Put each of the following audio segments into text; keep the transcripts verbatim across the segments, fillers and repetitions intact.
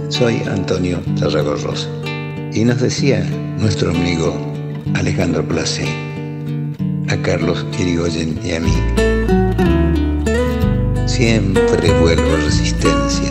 Soy Antonio Tarragorros y nos decía nuestro amigo Alejandro Placé, a Carlos Irigoyen y a mí: siempre vuelvo a Resistencia.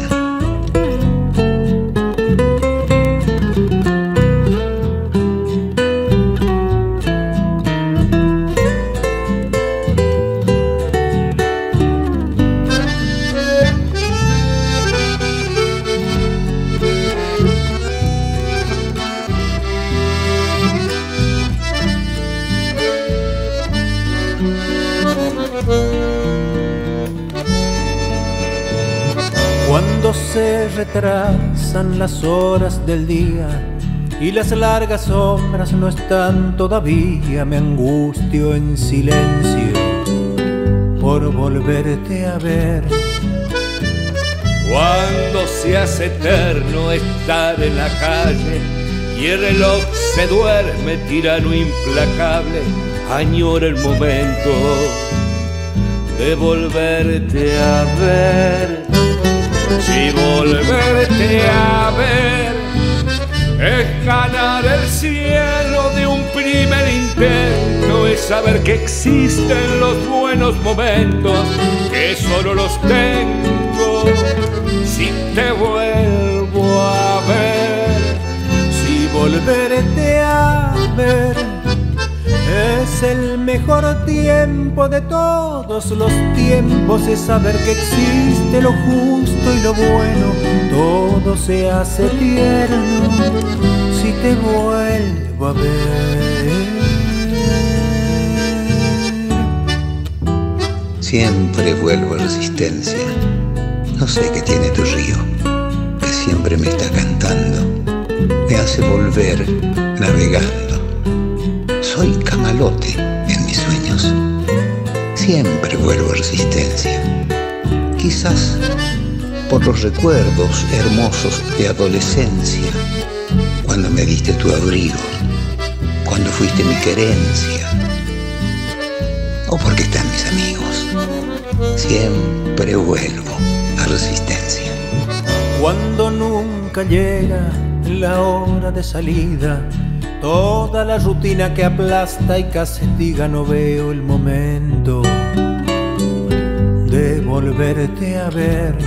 Cuando se retrasan las horas del día y las largas sombras no están todavía, me angustio en silencio por volverte a ver. Cuando se hace eterno estar en la calle y el reloj se duerme tirano implacable, añoro el momento de volverte a ver. Si volverte a ver es ganar el cielo de un primer intento, es saber que existen los buenos momentos, que solo los tengo si te vuelvo a ver. Si volverte a ver es el mejor tiempo de todos los tiempos, es saber que existe lo justo y lo bueno, todo se hace tierno si te vuelvo a ver. Siempre vuelvo a Resistencia. No sé qué tiene tu río, que siempre me está cantando, me hace volver navegando. Soy camalote en mis sueños. Siempre vuelvo a Resistencia. Quizás por los recuerdos hermosos de adolescencia, cuando me diste tu abrigo, cuando fuiste mi querencia, o porque están mis amigos. Siempre vuelvo a Resistencia. Cuando nunca llega la hora de salida, toda la rutina que aplasta y castiga, no veo el momento de volverte a ver.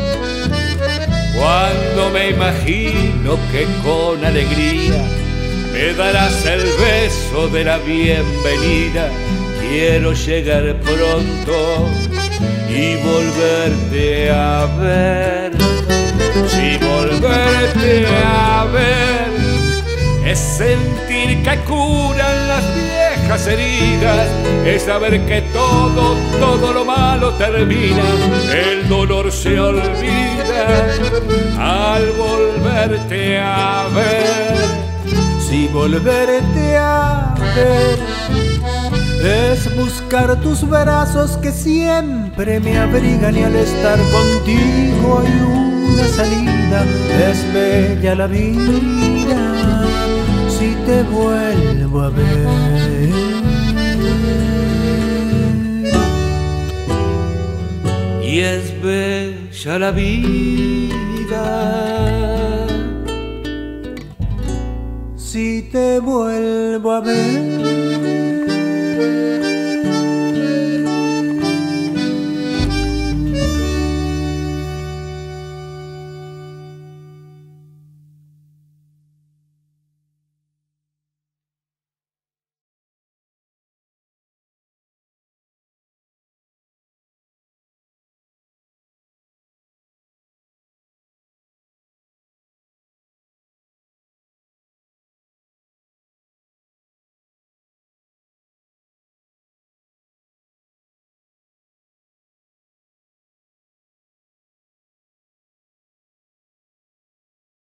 Cuando me imagino que con alegría me darás el beso de la bienvenida, quiero llegar pronto y volverte a ver. Si volverte a ver es sentir que curan las viejas heridas, es saber que todo, todo lo malo termina, el dolor se olvida al volverte a ver. Si volverte a ver es buscar tus brazos que siempre me abrigan, y al estar contigo hay una salida, es bella la vida si te vuelvo a ver. Y es bella la vida si te vuelvo a ver.